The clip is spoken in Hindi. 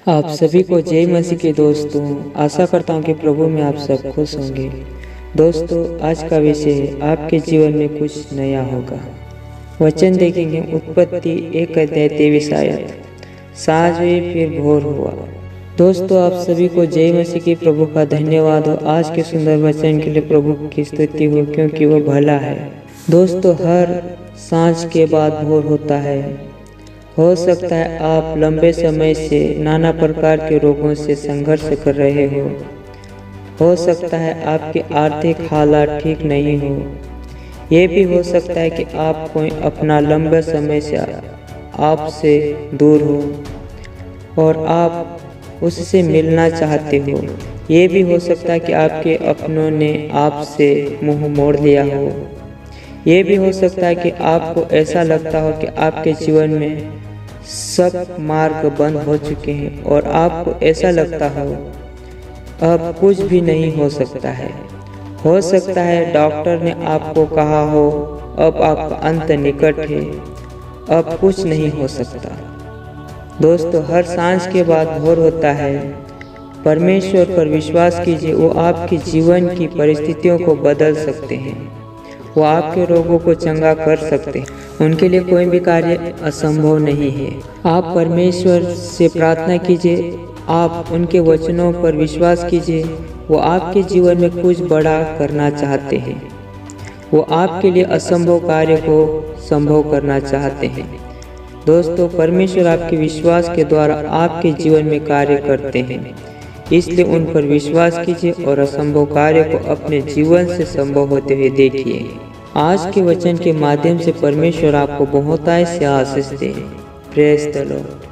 आप सभी को जय मसीह के दोस्तों। आशा करता हूँ कि प्रभु में आप सब खुश होंगे। दोस्तों, आज का विषय है आपके जीवन में कुछ नया होगा। वचन देखेंगे उत्पत्ति 1 अध्याय 23 आयत। साँझ हुई फिर भोर हुआ। दोस्तों, आप सभी को जय मसीह की प्रभु का धन्यवाद हो। आज के सुंदर वचन के लिए प्रभु की स्तुति हो, क्योंकि वह भला है। दोस्तों, हर सांझ के बाद भोर होता है। हो सकता है आप लंबे समय से नाना प्रकार के रोगों से संघर्ष कर रहे हो सकता है आपके आर्थिक हालात ठीक नहीं हो। ये भी हो सकता है कि आप कोई अपना लंबे समय से आपसे दूर हो और आप उससे मिलना चाहते हो। ये भी हो सकता है कि आपके अपनों ने आपसे मुंह मोड़ लिया हो। ये भी हो सकता है कि आपको ऐसा लगता हो कि आपके जीवन में सब मार्ग बंद हो चुके हैं और आपको ऐसा लगता हो अब कुछ भी नहीं हो सकता है। हो सकता है डॉक्टर ने आपको कहा हो अब आपका अंत निकट है, अब कुछ नहीं हो सकता। दोस्तों, हर सांझ के बाद भोर होता है। परमेश्वर पर विश्वास कीजिए, वो आपके जीवन की परिस्थितियों को बदल सकते हैं। वो आपके रोगों को चंगा कर सकते हैं। उनके लिए कोई भी कार्य असंभव नहीं है। आप परमेश्वर से प्रार्थना कीजिए, आप उनके वचनों पर विश्वास कीजिए। वो आपके जीवन में कुछ बड़ा करना चाहते हैं। वो आपके लिए असंभव कार्य को संभव करना चाहते हैं। दोस्तों, परमेश्वर आपके विश्वास के द्वारा आपके जीवन में कार्य करते हैं, इसलिए उन पर विश्वास कीजिए और असंभव कार्य को अपने जीवन से संभव होते हुए देखिए। आज के वचन के माध्यम से परमेश्वर आपको बहुतायत से आशीष दे। Praise the Lord.